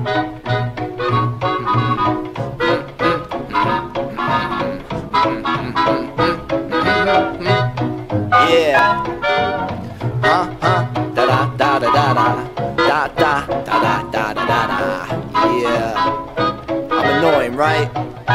Yeah. Da da da da da da da da da da da da da. Yeah. I'm annoying, right?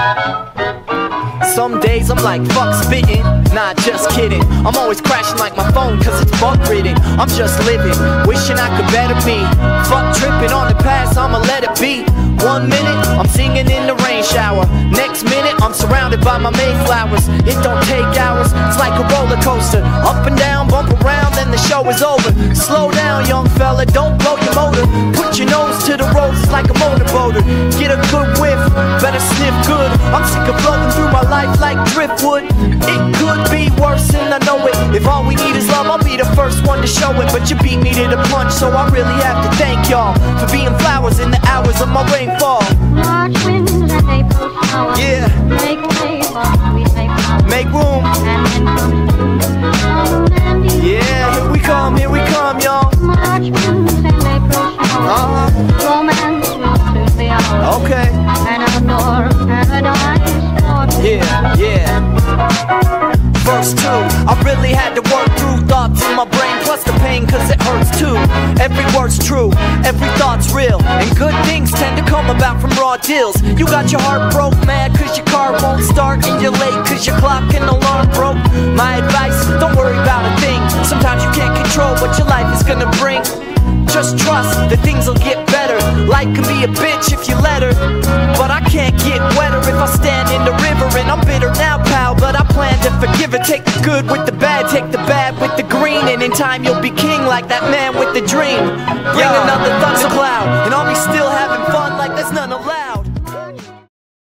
Some days I'm like, fuck spitting, nah, just kidding. I'm always crashing like my phone cause it's bug ridden. I'm just living, wishing I could better me. Fuck tripping on the past, I'ma let it be. 1 minute, I'm singing in the rain shower. Next minute, I'm surrounded by my Mayflowers. It don't take hours, it's like a roller coaster. Up and down, bump around, then the show is over. Slow down, young fella, don't blow your motor. Put your nose to the roses like a motorboater. Get a good whiff, better sniff good. I'm sick of floating through my life like driftwood. It could be worse and I know it. If all we need is love, I'll be the first one to show it. But you beat me to the punch, so I really have to thank y'all for being flowers in the hours of my rainfall. March winds and April showers. Yeah. Make way for sweet April. Make room. And then comes and yeah, here we come, y'all. March winds and April showers. Romance will soon be ours. Okay. And outdoor paradise for two. Yeah. Verse 2, I really had to work through thoughts in my brain, plus the pain cause it hurts too. Every word's true, every thought's real, and good things tend to come about from raw deals. You got your heart broke, mad cause your car won't start, and you're late cause your clock and alarm broke. My advice, don't worry about a thing. Sometimes you can't control what your life is gonna bring. Just trust that things will get better. Life can be a bitch if you let her, but I can't get wetter if I stand in the river. And I'm bitter now, pal, but I plan to forgive her. Take the good with the bad, take the bad with the green, and in time you'll be king like that man with the dream. Bring another thundercloud.